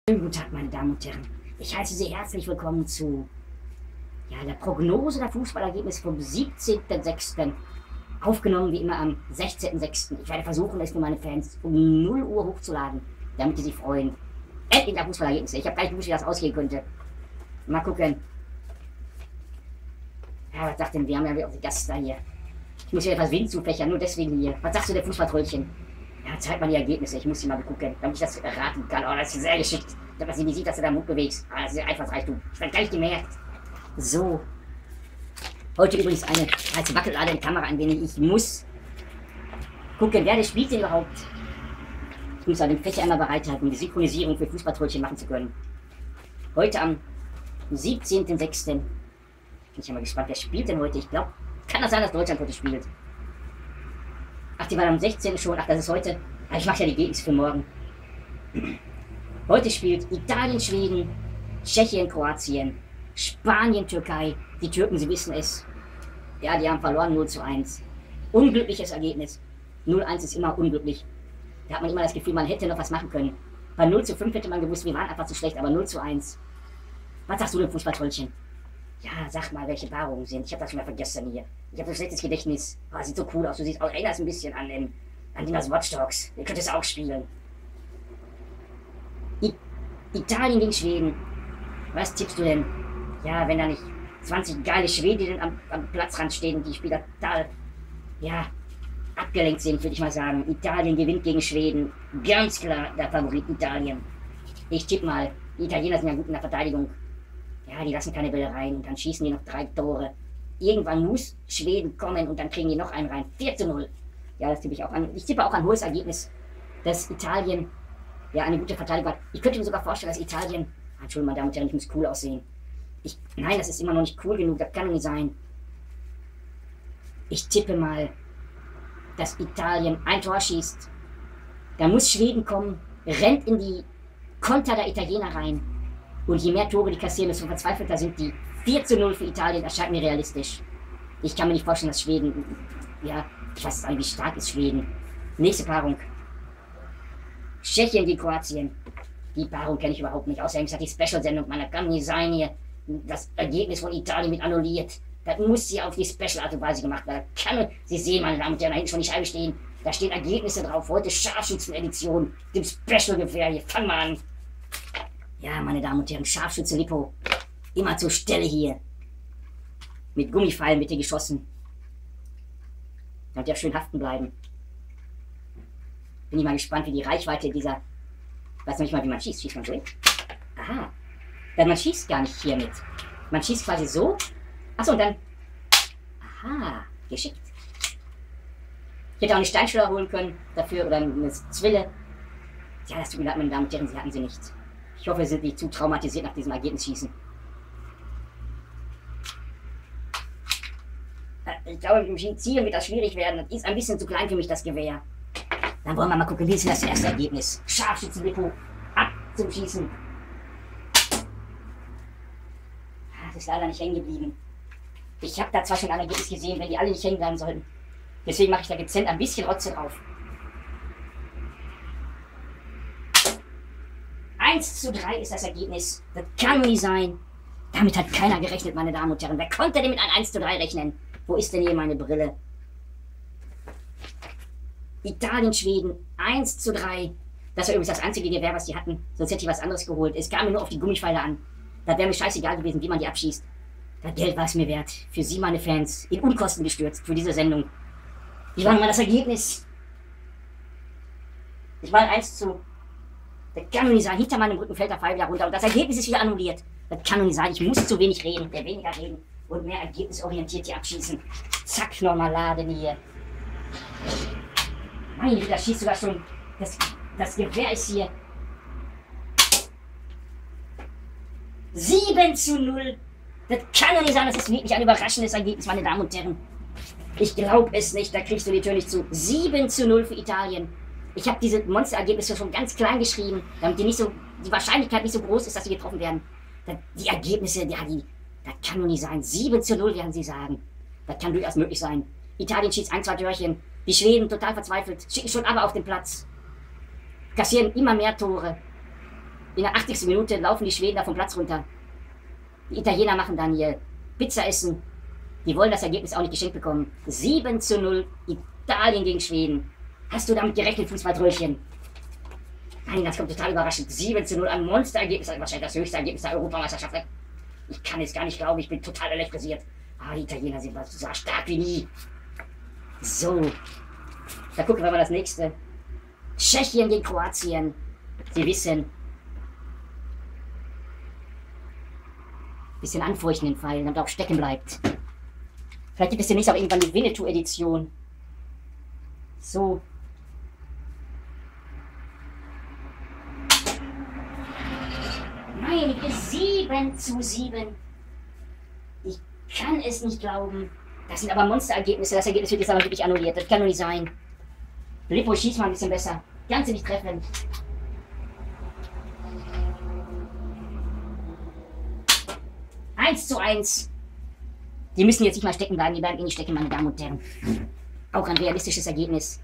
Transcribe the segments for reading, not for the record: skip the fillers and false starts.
Schönen guten Tag, meine Damen und Herren. Ich heiße Sie herzlich willkommen zu der Prognose der Fußballergebnisse vom 17.06. Aufgenommen wie immer am 16.06. Ich werde versuchen, es für meine Fans um 0 Uhr hochzuladen, damit die sich freuen. Endlich der Fußballergebnisse. Ich habe gar nicht gewusst, wie das ausgehen könnte. Mal gucken. Ja, was sagt denn? Wir haben ja wieder auch die Gast da hier. Ich muss hier etwas Wind zufächern, nur deswegen hier. Was sagst du, der Fußballtröllchen? Ja, zeig mal die Ergebnisse. Ich muss sie mal begucken, damit ich das erraten kann. Oh, das ist sehr geschickt. Dass man sie nicht sieht, dass du da Mund bewegst. Ah, das ist Einfallsreichtum. Ich werde gleich gemerkt. So. Heute übrigens eine heiße Wackellade in Kamera ein wenig. Ich muss gucken, wer das spielt denn überhaupt. Ich muss auch den Fächer einmal bereithalten, um die Synchronisierung für Fußballtröllchen machen zu können. Heute am 17.06. Bin ich ja mal gespannt, wer spielt denn heute? Ich glaube, kann das sein, dass Deutschland heute spielt. Ach, die waren am 16. schon. Ach, das ist heute. Ach, ich mache ja die Ergebnisse für morgen. Heute spielt Italien, Schweden, Tschechien, Kroatien, Spanien, Türkei. Die Türken, sie wissen es. Ja, die haben verloren 0:1. Unglückliches Ergebnis. 0:1 ist immer unglücklich. Da hat man immer das Gefühl, man hätte noch was machen können. Bei 0:5 hätte man gewusst, wir waren einfach zu schlecht, aber 0:1. Was sagst du denn, Fußballtrollchen? Ja, sag mal, welche Paarungen sind. Ich habe das schon mal vergessen hier. Ich habe so schlechtes Gedächtnis. Oh, sieht so cool aus. Du siehst, erinnerst ein bisschen an den aus Watch Dogs. Ihr könnt es auch spielen. Italien gegen Schweden. Was tippst du denn? Ja, wenn da nicht 20 geile Schwedinnen am Platzrand stehen und die Spieler total, abgelenkt sind, würde ich mal sagen. Italien gewinnt gegen Schweden. Ganz klar der Favorit Italien. Ich tippe mal, die Italiener sind ja gut in der Verteidigung. Ja, die lassen keine Bälle rein und dann schießen die noch 3 Tore. Irgendwann muss Schweden kommen und dann kriegen die noch einen rein. 4:0. Ja, das tippe ich auch an. Ich tippe auch ein hohes Ergebnis, dass Italien eine gute Verteidigung hat. Ich könnte mir sogar vorstellen, dass Italien... Entschuldigung, meine Damen und Herren, ich muss cool aussehen. Nein, das ist immer noch nicht cool genug, das kann doch nicht sein. Ich tippe mal, dass Italien ein Tor schießt. Da muss Schweden kommen, rennt in die Konter der Italiener rein. Und je mehr Tore die kassieren, desto verzweifelter sind die. 4:0 für Italien erscheint mir realistisch. Ich kann mir nicht vorstellen, dass Schweden... ich weiß nicht, wie stark ist Schweden. Nächste Paarung. Tschechien gegen Kroatien. Die Paarung kenne ich überhaupt nicht. Außerdem hat die Special-Sendung meiner kann nicht sein hier. Das Ergebnis von Italien mit annulliert. Das muss hier auf die Special-Art und Weise gemacht werden. Sie sehen, meine Damen und Herren, da hinten schon die Scheibe stehen. Da stehen Ergebnisse drauf. Heute Scharfschützen-Edition. Dem Special-Gewehr hier. Fang mal an. Ja, meine Damen und Herren, Scharfschütze Lippo. Immer zur Stelle hier. Mit Gummipfeilen bitte geschossen. Damit ja schön haften bleiben. Bin ich mal gespannt, wie die Reichweite dieser... Ich weiß noch nicht mal, wie man schießt. Schießt man so? Aha. Denn man schießt gar nicht hier mit. Man schießt quasi so. Achso, und dann... Aha. Geschickt. Ich hätte auch eine Steinschleuder holen können dafür oder eine Zwille. Ja, das tut mir leid, meine Damen und Herren, sie hatten sie nicht. Ich hoffe, sie sind nicht zu traumatisiert nach diesem Ergebnisschießen. Ich glaube, mit dem Ziel wird das schwierig werden. Das ist ein bisschen zu klein für mich, das Gewehr. Dann wollen wir mal gucken, wie ist das erste Ergebnis. Scharfschützen-Depot ab zum Schießen. Das ist leider nicht hängen geblieben. Ich habe da zwar schon ein Ergebnis gesehen, wenn die alle nicht hängen bleiben sollten. Deswegen mache ich da gezent ein bisschen Rotze drauf. 1:3 ist das Ergebnis. Das kann nie sein. Damit hat keiner gerechnet, meine Damen und Herren. Wer konnte denn mit einem 1:3 rechnen? Wo ist denn hier meine Brille? Italien, Schweden, 1:3. Das war übrigens das einzige Gewehr, was die hatten. Sonst hätte ich was anderes geholt. Es kam mir nur auf die Gummipfeile an. Das wäre mir scheißegal gewesen, wie man die abschießt. Das Geld war es mir wert. Für Sie, meine Fans, in Unkosten gestürzt für diese Sendung. Wie war nochmal das Ergebnis? Ich war 1:... Das kann doch nicht sein. Hinter meinem Rücken fällt der Pfeil wieder runter und das Ergebnis ist wieder annulliert. Das kann doch nicht sein. Ich muss zu wenig reden. Weniger reden und mehr ergebnisorientiert hier abschießen. Zack, nochmal laden hier. Meine Güte, da schießt sogar schon. Das Gewehr ist hier. 7:0. Das kann doch nicht sein. Das ist wirklich ein überraschendes Ergebnis, meine Damen und Herren. Ich glaube es nicht. Da kriegst du die Tür nicht zu. 7:0 für Italien. Ich habe diese Monsterergebnisse schon ganz klein geschrieben, damit die Wahrscheinlichkeit nicht so groß ist, dass sie getroffen werden. Die Ergebnisse, das kann nur nicht sein. 7:0 werden sie sagen. Das kann durchaus möglich sein. Italien schießt 1, 2 Törchen. Die Schweden total verzweifelt, schicken schon aber auf den Platz. Kassieren immer mehr Tore. In der 80. Minute laufen die Schweden da vom Platz runter. Die Italiener machen dann hier Pizza essen. Die wollen das Ergebnis auch nicht geschenkt bekommen. 7:0 Italien gegen Schweden. Hast du damit gerechnet, Fußballtröllchen? Nein, das kommt total überraschend. 7:0, ein Monsterergebnis. Wahrscheinlich das höchste Ergebnis der Europameisterschaft. Ich kann es gar nicht glauben, ich bin total elektrisiert. Ah, die Italiener sind so stark wie nie. So. Da gucken wir mal das nächste. Tschechien gegen Kroatien. Sie wissen. Bisschen anfeuchten den Pfeil, damit er auch stecken bleibt. Vielleicht gibt es demnächst auch irgendwann die Winnetou-Edition. So. Nein, 7:7. Ich kann es nicht glauben. Das sind aber Monsterergebnisse. Das Ergebnis wird jetzt aber wirklich annulliert. Das kann doch nicht sein. Lippo, schieß mal ein bisschen besser. Kannst du nicht treffen. Eins zu 1. Die müssen jetzt nicht mal stecken bleiben. Die bleiben eh nicht stecken, meine Damen und Herren. Auch ein realistisches Ergebnis.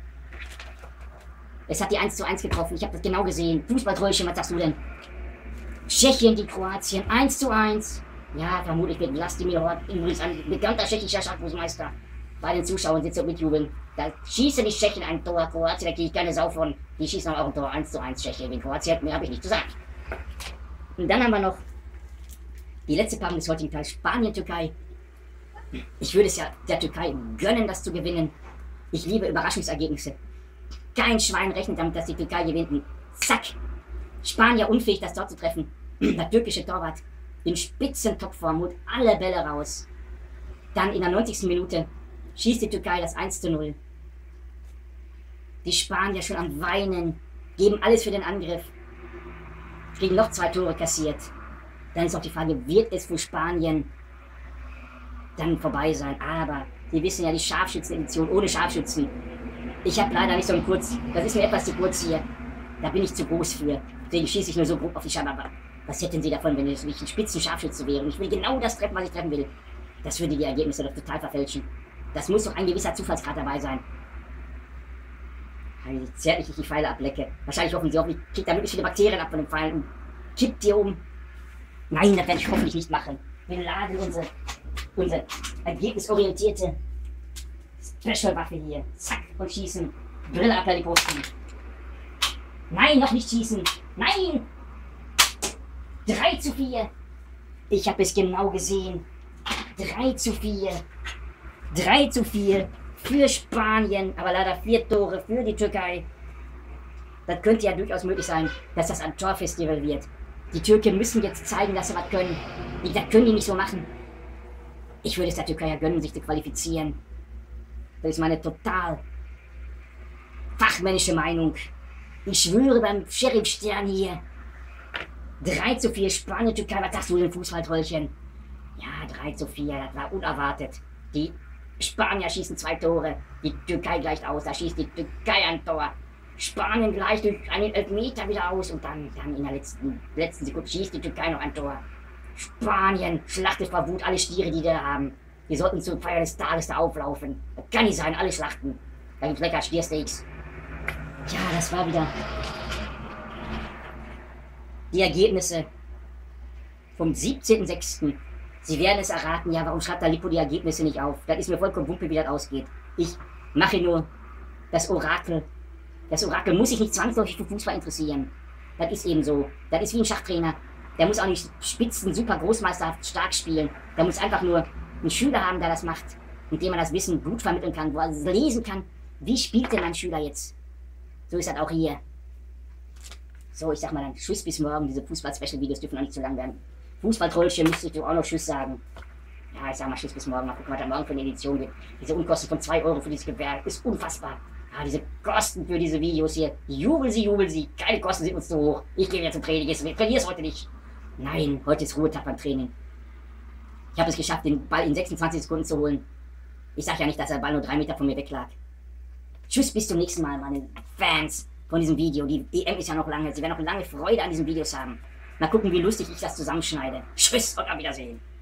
Es hat die 1:1 getroffen. Ich habe das genau gesehen. Fußballtröllchen, was sagst du denn? Tschechien gegen Kroatien. 1:1. Ja, vermutlich wird Vlastimir Hort, übrigens ein bekannter tschechischer Schachfußmeister, bei den Zuschauern sitzt und mitjubeln. Da schießen die Tschechen ein Tor, Kroatien, da kriege ich keine Sau von. Die schießen auch ein Tor, 1:1 Tschechien gegen Kroatien. Mehr habe ich nicht zu sagen. Und dann haben wir noch die letzte Paarung des heutigen Tages, Spanien-Türkei. Ich würde es ja der Türkei gönnen, das zu gewinnen. Ich liebe Überraschungsergebnisse. Kein Schwein rechnet damit, dass die Türkei gewinnt. Und zack! Spanier unfähig, das Tor zu treffen. Der türkische Torwart in Spitzentopform holt alle Bälle raus. Dann in der 90. Minute schießt die Türkei das 1:0. Die Spanier schon am Weinen, geben alles für den Angriff. Kriegen noch 2 Tore kassiert. Dann ist auch die Frage, wird es für Spanien dann vorbei sein? Aber wir wissen ja, die Scharfschützen-Edition ohne Scharfschützen. Ich habe leider nicht so einen kurz, das ist mir etwas zu kurz hier. Da bin ich zu groß für. Deswegen schieße ich nur so grob auf die Scheibe. Aber was hätten Sie davon, wenn es nicht ein Spitzenscharfschütze wäre? Und ich will genau das treffen, was ich treffen will. Das würde die Ergebnisse doch total verfälschen. Das muss doch ein gewisser Zufallsgrad dabei sein. Wie zärtlich ich die Pfeile ablecke. Wahrscheinlich hoffen Sie auch, ich kriege da möglichst viele Bakterien ab von den Pfeilen und kippt die um. Nein, das werde ich hoffentlich nicht machen. Wir laden unsere ergebnisorientierte Special-Waffe hier. Zack, und schießen. Brille ab, die Posten. Nein, noch nicht schießen. Nein! 3:4. Ich habe es genau gesehen. 3:4. 3:4 für Spanien, aber leider 4 Tore für die Türkei. Das könnte ja durchaus möglich sein, dass das ein Torfestival wird. Die Türken müssen jetzt zeigen, dass sie was können. Das können die nicht so machen. Ich würde es der Türkei ja gönnen, sich zu qualifizieren. Das ist meine total fachmännische Meinung. Ich schwöre beim Sheriff-Stern hier. 3:4 Spanien, Türkei, was sagst du denn, Fußballtrollchen? Ja, 3:4, das war unerwartet. Die Spanier schießen 2 Tore, die Türkei gleicht aus, da schießt die Türkei ein Tor. Spanien gleicht durch einen Elfmeter wieder aus und dann in der letzten Sekunde schießt die Türkei noch ein Tor. Spanien schlachtet vor Wut alle Stiere, die da haben. Die sollten zur Feier des Tages da auflaufen. Das kann nicht sein, alle schlachten. Da gibt's lecker Stiersteaks. Ja, das war wieder die Ergebnisse vom 17.06. Sie werden es erraten, ja, warum schreibt der Lippo die Ergebnisse nicht auf? Das ist mir vollkommen wumpe, wie das ausgeht. Ich mache nur das Orakel. Das Orakel muss sich nicht zwangsläufig für Fußball interessieren. Das ist eben so. Das ist wie ein Schachtrainer. Der muss auch nicht spitzen, super großmeisterhaft stark spielen. Der muss einfach nur einen Schüler haben, der das macht, mit dem man das Wissen gut vermitteln kann, wo er lesen kann, wie spielt denn mein Schüler jetzt? So ist das auch hier. So, ich sag mal dann Tschüss bis morgen. Diese Fußball-Special-Videos dürfen auch nicht zu lang werden. Fußballtrollchen müsste ich auch noch Tschüss sagen. Ja, ich sag mal Tschüss bis morgen. Mal gucken, was da morgen für eine Edition gibt. Diese Unkosten von 2 Euro für dieses Gewehr ist unfassbar. Ja, diese Kosten für diese Videos hier. Jubel sie. Keine Kosten sind uns zu hoch. Ich gehe wieder zum Training. Ich verliere es heute nicht. Nein, heute ist Ruhetag beim Training. Ich habe es geschafft, den Ball in 26 Sekunden zu holen. Ich sag ja nicht, dass der Ball nur 3 Meter von mir weg lag. Tschüss, bis zum nächsten Mal, meine Fans von diesem Video. Die EM ist ja noch lange. Sie werden noch lange Freude an diesen Videos haben. Mal gucken, wie lustig ich das zusammenschneide. Tschüss und auf Wiedersehen.